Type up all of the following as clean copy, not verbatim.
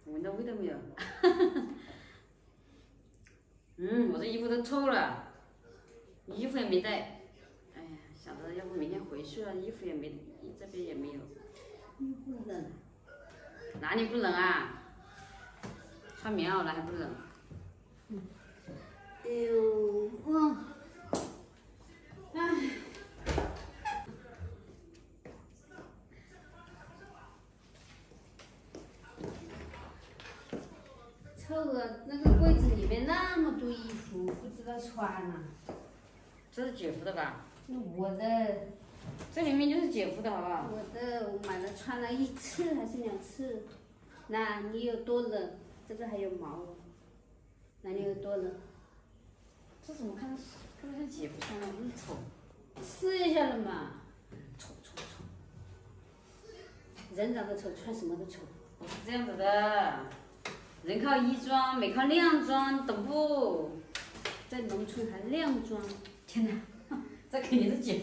闻到味道没有？我这衣服都臭了，衣服也没带。哎呀，想着要不明天回去了，衣服也没，这边也没有。 不冷。 哪里不冷啊？穿棉袄了还不冷？ 哎呦，哎。臭个那个柜子里面那么多衣服，不知道穿了。 这是姐夫的吧？ 我的。 这里面就是姐夫的好不好？ 我买了穿了1次还是2次。那你有多冷？这个还有毛。那你有多冷？ 这怎么看着像姐夫穿的，不是丑？ 试一下了嘛。 丑。 人长得丑，穿什么都丑。 不是这样子的，人靠衣装，美靠靓装，懂不？ 在农村还靓装， 天哪，这肯定是姐夫。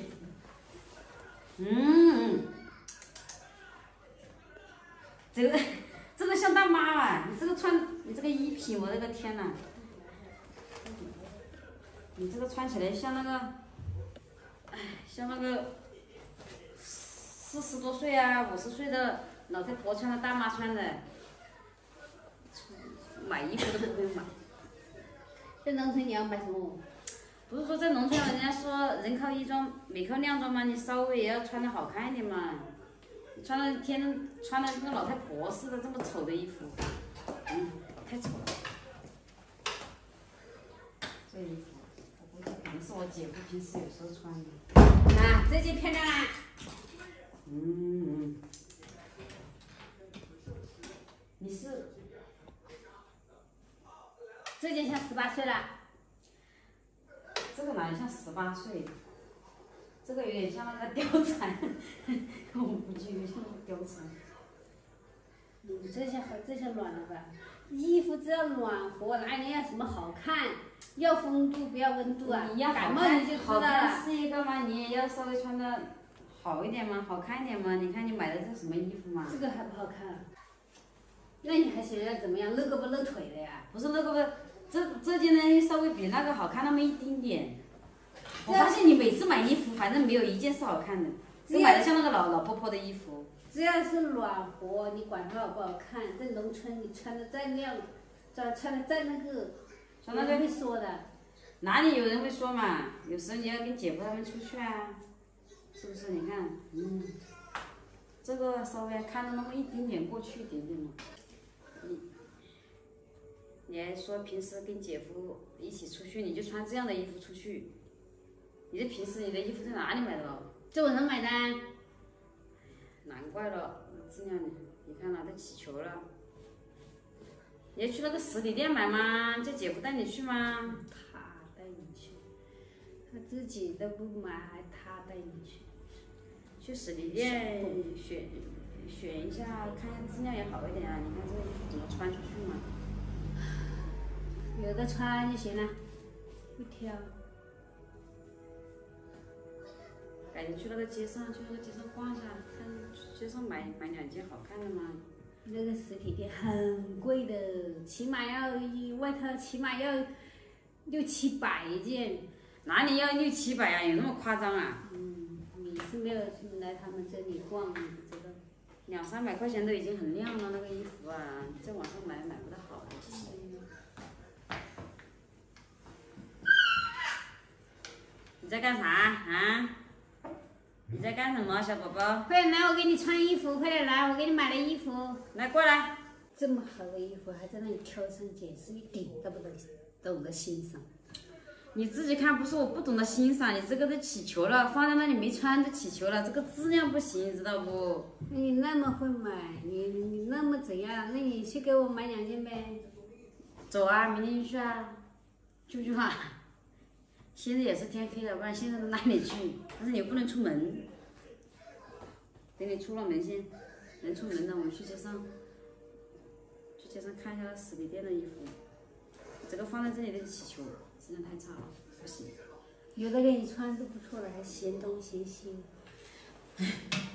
这个像大妈啊！你这个穿，你这个衣品，我的个天哪！你这个穿起来像那个，像那个40多岁啊、50岁的老太婆穿的，大妈穿的，买衣服都不会买。 在农村你要买什么？ 不是说在农村人家说人靠衣装，美靠靓装嘛，你稍微也要穿的好看一点嘛。你穿的天天穿的跟老太婆似的，这么丑的衣服，太丑了。这衣服，我估计可能是我姐夫平时有时候穿的。 啊，这件漂亮啊！ 你是？ 这件像18岁了。 这个哪里像18岁？这个有点像那个貂蝉，我估计有点像那个貂蝉。 这些暖了吧？衣服只要暖和，哪里要什么好看？要风度不要温度啊！ 你要感冒你就知道了。 是一个嘛，你也要稍微穿的好一点嘛，好看一点嘛。你看你买的这什么衣服嘛？ 这个还不好看。那你还想要怎么样？露胳膊露腿的呀？ 不是那个，这件呢稍微比那个好看那么一丁点。我发现你每次买衣服，反正没有一件是好看的，都买的像那个老婆婆的衣服。 只要是暖和，你管它好不好看，在农村你穿的再亮，穿的再那个，没人会说的。 哪里有人会说嘛？有时候你要跟姐夫他们出去啊，是不是？你看，这个稍微看着那么一丁点过去一点点嘛。你还说平时跟姐夫一起出去，你就穿这样的衣服出去。你这平时你的衣服在哪里买的哦？ 在网上买的。 难怪了，质量你看了都起球了。你要去那个实体店买吗？叫姐夫带你去吗？ 他带你去，他自己都不买，还他带你去。 去实体店选一下，看一下质量也好一点啊。你看这个衣服怎么穿出去嘛？ 有的穿就行了，不挑。 改天去那个街上逛一下，看街上买2件好看的嘛。 那个实体店很贵的，起码要外套起码要6、7百一件。 哪里要6、7百啊？有那么夸张啊？ 你是没有来他们这里逛，你不知道。 2、300块钱都已经很亮了，那个衣服啊，在网上买不到好的。你在干啥啊？你在干什么，小宝宝？ 快点来，我给你穿衣服，快点来，我给你买了衣服。 来，过来。 这么好的衣服还在那里挑三拣四，一点都不懂得欣赏。 你自己看，不是我不懂得欣赏，你这个都起球了，放在那里没穿就起球了，这个质量不行，你知道不？ 你那么会买，你那么怎样？那你去给我买2件呗。 走啊，明天就去啊，去不去啊？现在也是天黑了，不然现在到哪里去？但是你又不能出门，等你出了门先，能出门的我们去街上看一下那实体店的衣服。这个放在这里的起球，质量太差了，不行。 有的给你穿都不错了，还嫌东嫌西。